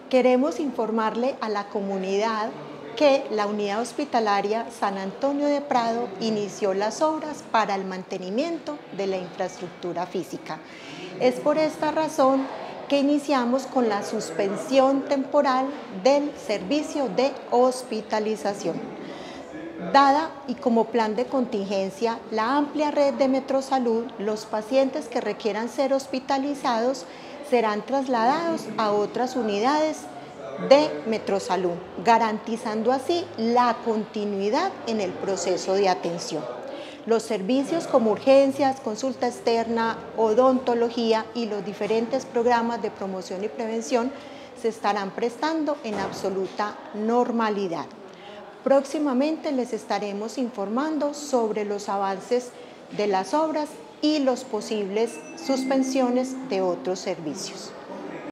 Queremos informarle a la comunidad que la Unidad Hospitalaria San Antonio de Prado inició las obras para el mantenimiento de la infraestructura física. Es por esta razón que iniciamos con la suspensión temporal del servicio de hospitalización. Dada y como plan de contingencia la amplia red de Metrosalud, los pacientes que requieran ser hospitalizados serán trasladados a otras unidades de Metrosalud, garantizando así la continuidad en el proceso de atención. Los servicios como urgencias, consulta externa, odontología y los diferentes programas de promoción y prevención se estarán prestando en absoluta normalidad. Próximamente les estaremos informando sobre los avances de las obras y las posibles suspensiones de otros servicios.